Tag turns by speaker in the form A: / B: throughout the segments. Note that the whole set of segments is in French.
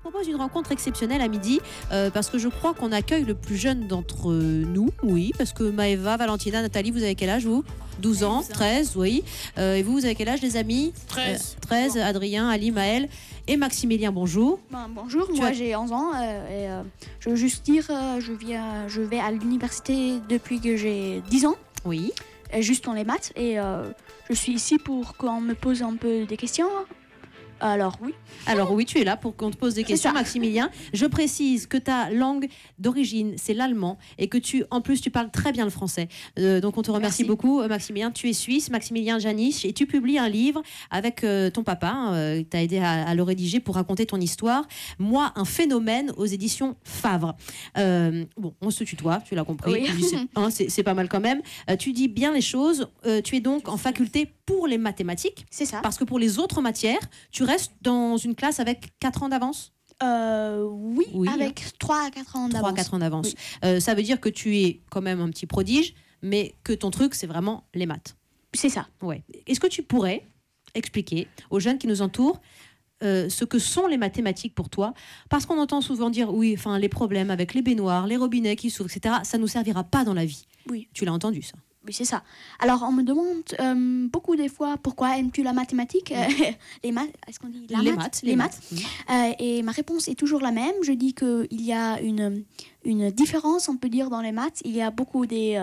A: propose une rencontre exceptionnelle à midi parce que je crois qu'on accueille le plus jeune d'entre nous, oui, parce que Maëva, Valentina, Nathalie, vous avez quel âge vous? 12 ans, 13, oui. Et vous avez quel âge les amis?
B: 13.
A: 13, Adrien, Ali, Maël et Maximilien, bonjour.
C: Bonjour, moi j'ai 11 ans et je veux juste dire, je vais à l'université depuis que j'ai 10 ans,
A: Oui.
C: juste dans les maths, et je suis ici pour qu'on me pose un peu des questions. Alors oui.
A: Alors oui, tu es là pour qu'on te pose des questions, Maximilien. Je précise que ta langue d'origine, c'est l'allemand et que en plus, tu parles très bien le français. Donc on te remercie beaucoup, Maximilien. Tu es suisse, Maximilien Janich, et tu publies un livre avec ton papa. Tu as aidé à le rédiger pour raconter ton histoire. Moi, un phénomène aux éditions Favre. Bon, on se tutoie, tu l'as compris.
C: Oui.
A: C'est pas mal quand même. Tu dis bien les choses. Tu es donc en faculté pour les mathématiques.
C: C'est ça.
A: Parce que pour les autres matières, tu restes dans une classe avec 4 ans d'avance?
C: Oui, avec 3 à 4 ans d'avance.
A: 3 à 4 ans d'avance.
C: Oui.
A: Ça veut dire que tu es quand même un petit prodige, mais que ton truc, c'est vraiment les maths.
C: C'est ça.
A: Ouais. Est-ce que tu pourrais expliquer aux jeunes qui nous entourent ce que sont les mathématiques pour toi? Parce qu'on entend souvent dire, oui, enfin, les problèmes avec les baignoires, les robinets qui s'ouvrent, etc., ça ne nous servira pas dans la vie.
C: Oui.
A: Tu l'as entendu, ça?
C: Oui, c'est ça. Alors, on me demande beaucoup des fois pourquoi aimes-tu la mathématique, les maths, est-ce qu'on dit
A: les maths.
C: Et ma réponse est toujours la même. Je dis qu'il y a une différence, on peut dire, dans les maths. Il y a beaucoup des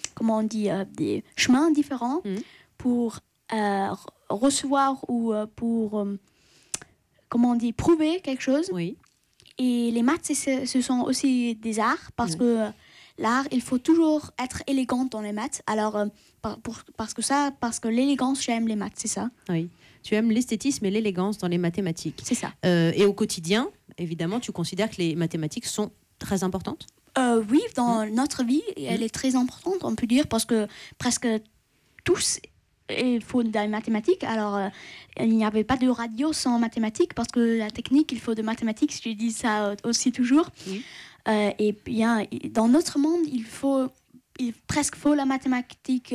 C: chemins différents pour recevoir ou pour, prouver quelque chose.
A: Oui.
C: Et les maths, ce sont aussi des arts parce que l'art, il faut toujours être élégant dans les maths. Alors, parce que l'élégance, j'aime les maths, c'est ça.
A: Oui. Tu aimes l'esthétisme et l'élégance dans les mathématiques.
C: C'est ça.
A: Et au quotidien, évidemment, tu considères que les mathématiques sont très importantes?
C: Oui, dans notre vie, elle est très importante, on peut dire, parce que presque tous, il faut des mathématiques. Alors, il n'y avait pas de radio sans mathématiques, parce que la technique, il faut de mathématiques. Je dis ça aussi toujours. Oui. Et bien, dans notre monde, il presque faut la mathématique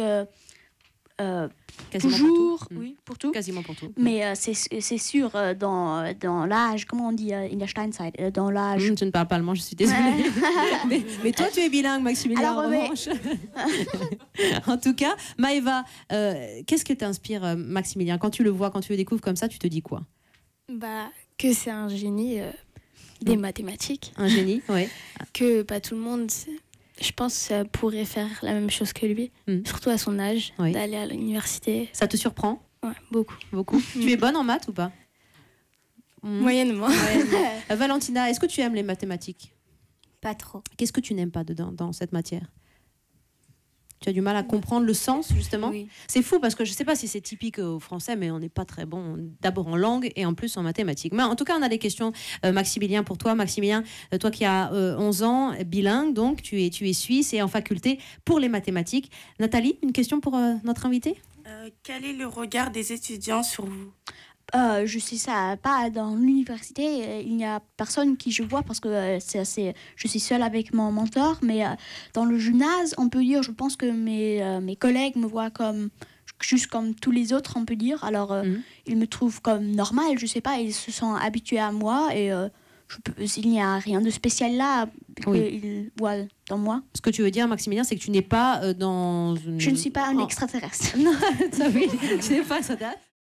C: toujours, pour tout.
A: Quasiment pour tout.
C: Mais c'est sûr, dans l'âge, comment on dit, in der Steinzeit, dans l'âge...
A: Tu ne parles pas allemand, je suis désolée. mais toi, tu es bilingue, Maximilien, en revanche. En tout cas, Maëva, qu'est-ce que t'inspire, Maximilien? Quand tu le vois, quand tu le découvres comme ça, tu te dis quoi?
D: Que c'est un génie des mathématiques.
A: Un génie, oui.
D: Que pas tout le monde, je pense, pourrait faire la même chose que lui, surtout à son âge, d'aller à l'université.
A: Ça te surprend?
D: Ouais, beaucoup.
A: Beaucoup. Tu es bonne en maths ou pas?
D: Moyennement.
A: Valentina, est-ce que tu aimes les mathématiques?
D: Pas trop.
A: Qu'est-ce que tu n'aimes pas dans cette matière? Tu as du mal à comprendre le sens, justement?
D: Oui.
A: C'est fou parce que je ne sais pas si c'est typique au français, mais on n'est pas très bon d'abord en langue et en plus en mathématiques. Mais en tout cas, on a des questions, Maximilien, pour toi. Maximilien, toi qui as 11 ans, bilingue, donc tu es suisse et en faculté pour les mathématiques. Nathalie, une question pour notre invité?
B: Quel est le regard des étudiants sur vous?
C: Je sais ça, pas dans l'université, il n'y a personne qui je vois parce que je suis seule avec mon mentor, mais dans le gymnase, on peut dire, je pense que mes collègues me voient juste comme tous les autres, on peut dire. Alors, ils me trouvent comme normal, je sais pas, ils se sont habitués à moi et il n'y a rien de spécial là qu'ils voient dans moi.
A: Ce que tu veux dire, Maximilien, c'est que tu n'es pas dans une...
C: Je ne suis pas un extraterrestre.
A: Non, ça oui, tu n'es pas ça.